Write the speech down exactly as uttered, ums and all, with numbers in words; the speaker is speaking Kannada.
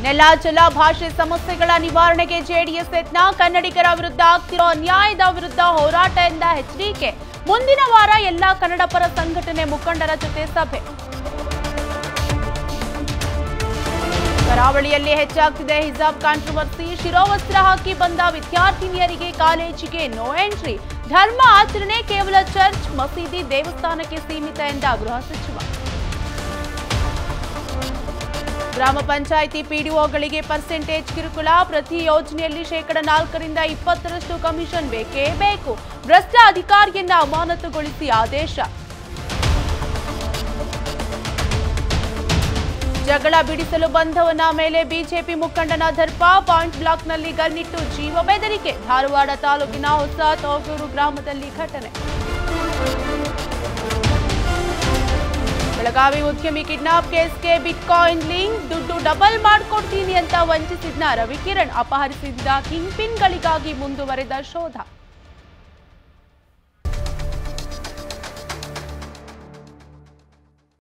ನೆಲ ಜಲ ಭಾಷೆ ಸಮಸ್ಯೆಗಳ ನಿವಾರಣೆಗೆ ಜೆಡಿಎಸ್ ಯತ್ನ, ಕನ್ನಡಿಗರ ವಿರುದ್ಧ ಆಗ್ತಿರೋ ಅನ್ಯಾಯದ ವಿರುದ್ಧ ಹೋರಾಟ ಎಂದ ಎಚ್ಡಿಕೆ. ಮುಂದಿನ ವಾರ ಎಲ್ಲಾ ಕನ್ನಡ ಪರ ಸಂಘಟನೆ ಮುಖಂಡರ ಜೊತೆ ಸಭೆ. ಕರಾವಳಿಯಲ್ಲಿ ಹೆಚ್ಚಾಗ್ತಿದೆ ಹಿಜಾಬ್ ಕಾಂಟ್ರವರ್ಸಿ. ಶಿರೋವಸ್ತ್ರ ಹಾಕಿ ಬಂದ ವಿದ್ಯಾರ್ಥಿನಿಯರಿಗೆ ಕಾಲೇಜಿಗೆ ನೋ ಎಂಟ್ರಿ. ಧರ್ಮ ಆಚರಣೆ ಕೇವಲ ಚರ್ಚ್, ಮಸೀದಿ, ದೇವಸ್ಥಾನಕ್ಕೆ ಸೀಮಿತ ಎಂದ ಗೃಹ ಸಚಿವ. ಗ್ರಾಮ ಪಂಚಾಯಿತಿ ಪಿಡಿಒಗಳಿಗೆ ಪರ್ಸೆಂಟೇಜ್ ಕಿರುಕುಳ. ಪ್ರತಿ ಯೋಜನೆಯಲ್ಲಿ ಶೇಕಡ ನಾಲ್ಕರಿಂದ ಇಪ್ಪತ್ತರಷ್ಟು ಕಮಿಷನ್ ಬೇಕೇ ಬೇಕು. ಭ್ರಷ್ಟ ಅಧಿಕಾರಿಯನ್ನ ಅಮಾನತುಗೊಳಿಸಿ ಆದೇಶ. ಜಗಳ ಬಿಡಿಸಲು ಬಂದವನ ಮೇಲೆ ಬಿಜೆಪಿ ಮುಖಂಡನ ದರ್ಪ. ಪಾಯಿಂಟ್ ಬ್ಲಾಕ್ನಲ್ಲಿ ಗನ್ನಿಟ್ಟು ಜೀವ ಬೆದರಿಕೆ. ಧಾರವಾಡ ತಾಲೂಕಿನ ಹೊಸ ತೋಗೂರು ಗ್ರಾಮದಲ್ಲಿ ಘಟನೆ. ಬೆಳಗಾವಿ ಉದ್ಯಮಿ ಕಿಡ್ನಾಪ್ ಕೇಸ್ಗೆ ಬಿಟ್ಕಾಯಿನ್ ಲಿಂಕ್. ದುಡ್ಡು ಡಬಲ್ ಮಾಡ್ಕೊಡ್ತೀನಿ ಅಂತ ವಂಚಿಸಿದ್ನ ರವಿಕಿರಣ್. ಅಪಹರಿಸಿದ್ದ ಕಿಂಗ್ ಪಿನ್ಗಳಿಗಾಗಿ ಮುಂದುವರೆದ ಶೋಧ.